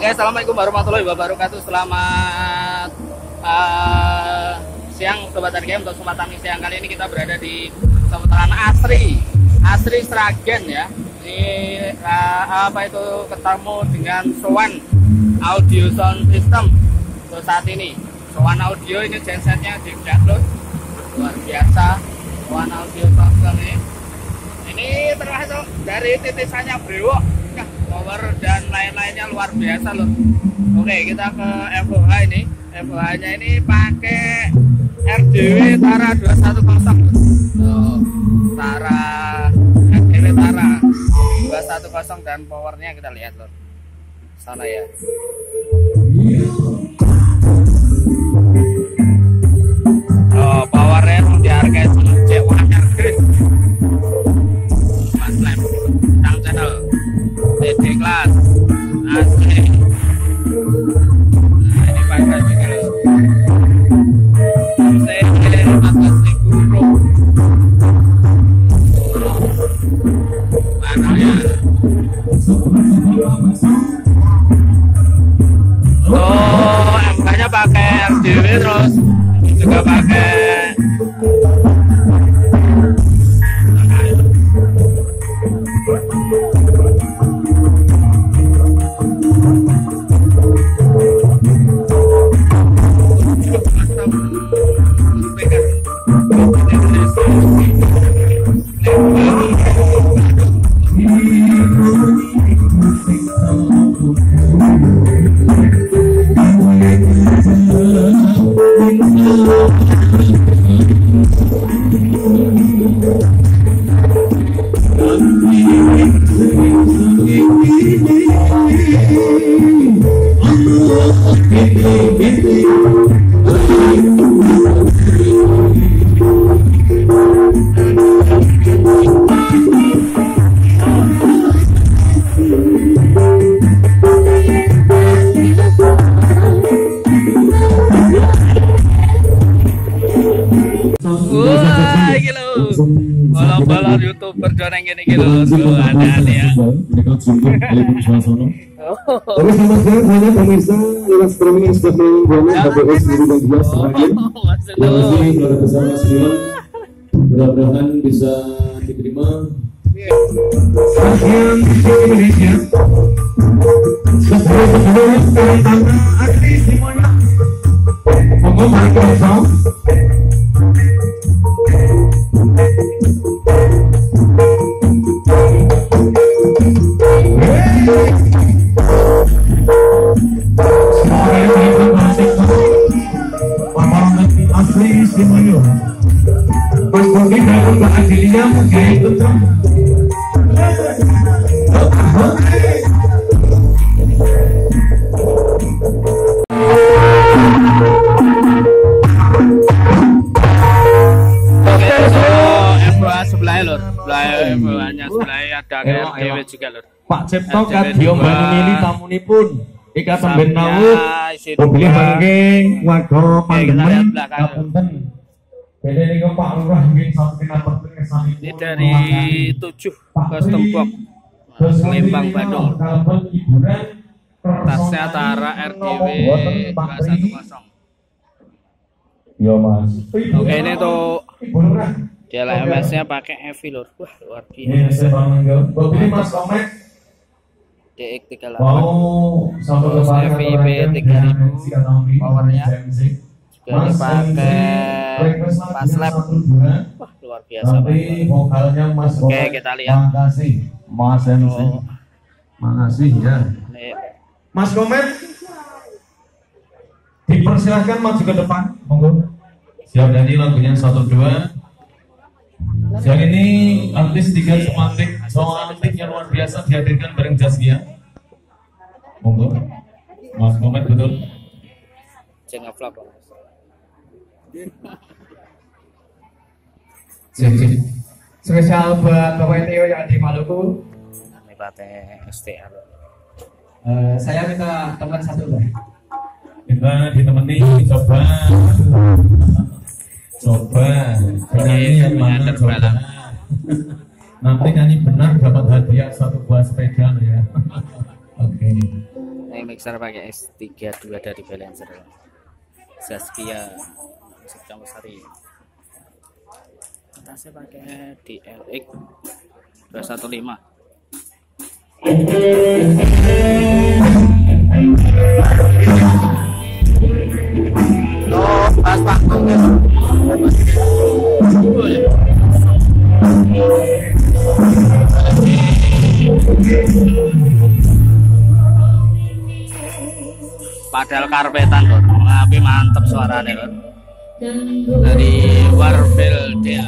Oke, assalamualaikum warahmatullahi wabarakatuh. Selamat siang Sobat RGM. Untuk kesempatan siang kali ini kita berada di seputaran Asri Sragen ya. Ini ketemu dengan Swan Audio Sound System. Untuk saat ini Swan Audio ini gensetnya diupload luar biasa. Swan Audio Sound System ini termasuk dari titisannya brewok, power dan lain-lainnya luar biasa loh. Oke, kita ke FOH ini. FOH nya ini pakai RDW Tara 210. Tara RDW Tara 210 dan powernya kita lihat loh. Sana ya. Oh, powernya dihargai C1-nya guys. Mas Lab, Tang Channel, DD Class, asli. Nah, ini pakai juga loh. Oh, MK-nya pakai RDW terus juga pakai balon YouTuber joreng gini gitu loh, ada ya. Terus selamat siang banyak pemirsa lewat streaming yang sudah melalui HBS Guru dan Bias Sragen. Terima kasih kepada bersama semua. Mudah-mudahan bisa diterima. Bagian Indonesia. Sebenarnya aktif semuanya. Monggo Microsoft. Mas Bogi dalam keadilannya mungkin itu sebelah lor, sebelahnya sebelah ada RDW juga lor. Pak Cipto kadya mbanuni tamunipun Ikatan Benawut mobil bangke warga Pandemen Kapunten. Ini dari 7 ke Tembok Lembang Bandung. Tasnya Tara RDW 210. Yo Mas. Oke, ini tuh DLMS nya pakai heavy lor. Wah, luar biasa. DX38 terus FIB 3000 powernya juga dipakai pas lab. Wah, luar biasa banget. Oke, kita lihat. Mas MC. Makasih ya. Mas Komet dipersilahkan maju ke depan, monggo. Siap nyanyi lagunya 1-2. Siang ini artis 3 somatik yang luar biasa dihadirkan bareng Jaskia. Monggo, Mas Komet betul. Jangan vlog. Spesial buat Bapak Tio yang di Maluku. Ini pakai STR. Saya minta teman satu Pak. Kita ditemani coba penyanyi yang mana coba. Nanti nyanyi benar dapat hadiah 1 buah sepeda ya. Oke. Ini mixer pakai S32 dari Balancer. Zaskia musik campur sari. Atasnya pakai DLX 215. Oh, pas waktu guys. Padahal karpetan lor, tapi mantep suaranya lor. Dari Warfeldel.